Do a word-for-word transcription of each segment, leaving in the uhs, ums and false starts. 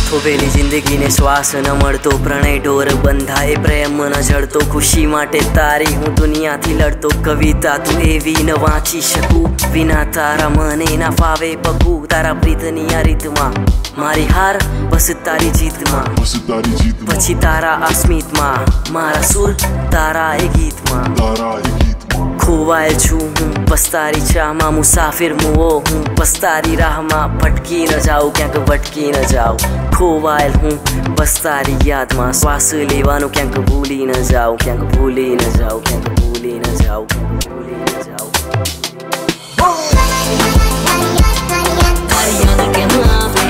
થોભેલી જિંદગીને શ્વાસ ન મળતો, પ્રણય ડોર બંધાય પ્રેમ ન જડતો, ખુશી માટે તારી હું દુનિયાથી લડતો, કવિતા તું એવી ન વાંચી શકું, વિના તારા મને ના ફાવે પગું, તારા પ્રીતની આ રીતમાં મારી હાર બસ તારી જીતમાં, પછી તારા અસ્મિતમાં મારા સુર તારા એ ગીતમાં, ખોવાયેલ છું હું બસ તારી ચાહમાં, મુસાફિર મુઓ હું બસ તારી રાહમાં, ભટકી ન જાઉં ક્યાંક ભટકી ન જાઉં, ખોવાયેલ હું બસ તારી યાદમાં, શ્વાસ લેવાનું ક્યાંક ભૂલી ન જાઉં, ક્યાંક ભૂલી ન જાઉં, ક્યાંક ભૂલી ન જાઉં, ક્યાંક ભૂલી ન જાઉં. તારી યાદ કેમ આવે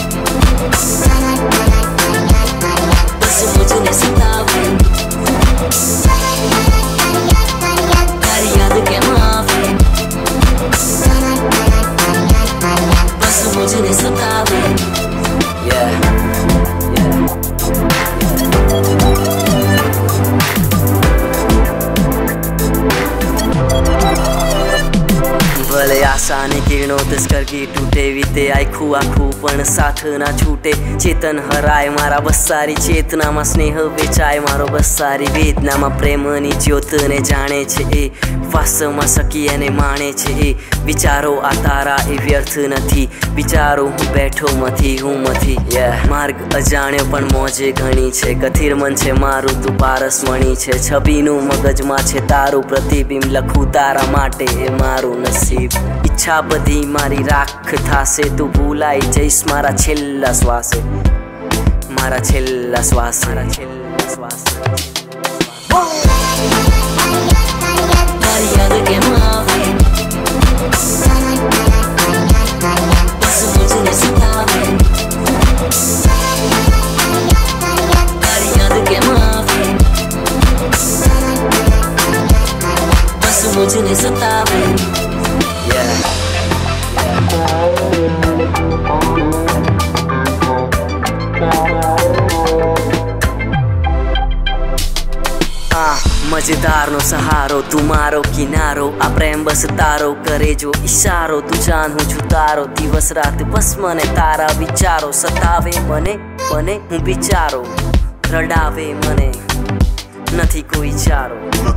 બસ મુझे સતાવે, તારી યાદ કેમ આવે બસ મુझे સતાવે. Yeah, yeah, ભલે આશાની કિરણો તસ્કર કી તૂટે, વીતે આખું આખું પણ સાથ ના છૂટે, ચેતન હરાય મારા બસ સારી ચેતનામાં, સ્નેહ વેચાય મારો બસ સારી વેદનામાં, પ્રેમની જ્યોતને જાણે છે એ વાસ્તવમાં સકી અને માણે છે એ, વિચારો આ તારા એ વ્યર્થ નથી, વિચારો હું બેઠો મથી હું મથી. yeah. માર્ગ અજાણ્યો પણ મોજે ઘણી છે, કથિર મન છે મારું તું પારસમણી છે, છબીનું મગજમાં છે તારું પ્રતિબિંબ, લખું તારા માટે એ મારું નસીબ, ઈચ્છા બધી મારી રાખ થાશે, તું ભૂલાઈ જઈશ મારા છેલ્લા શ્વાસે, મારા છેલ્લા શ્વાસ, મારા છેલ્લા શ્વાસ. તારી યાદ કેમ આવે બસ મુझे સતાવે, તારી યાદ કેમ આવે બસ મુझे સતાવે. Yeah. મજેદારનો સહારો તું મારો કિનારો, આ પ્રેમ બસ તારો કરે જો ઈશારો, તું જાન હું છું તારો, દિવસ રાત બસ મને તારા વિચારો સતાવે, મને મને હું વિચારો રડાવે, મને નથી કોઈ ચારો,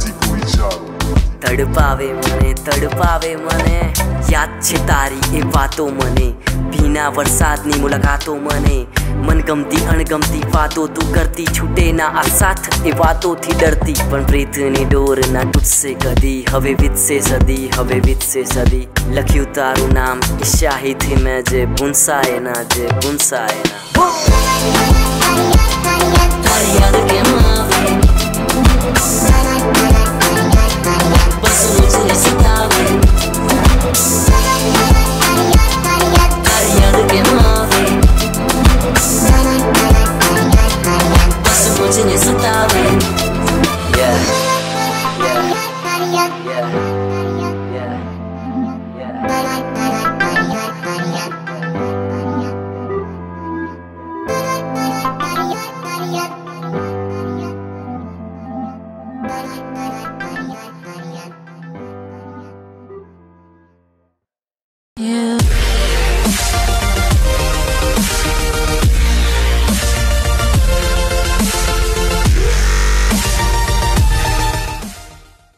તડપાવે મને તડપાવે મને, યાદ છે તારી એ વાતો મને, ભીના વરસાદની મુલાકાતો મને, મનગમતી અણગમતી વાતો તું કરતી, છૂટે ના આ સાથ એ વાતોથી ડરતી, પણ પ્રીતની ડોર ના તૂટશે કદી, હવે વીતશે સદી, હવે વીતશે સદી, લખ્યું તારું નામ એ શાહીથી મેં જે ભૂંસાય ના, જે ભૂંસાય ના. તારી યાદ કેમ આવે બસ મુझे સતાવે.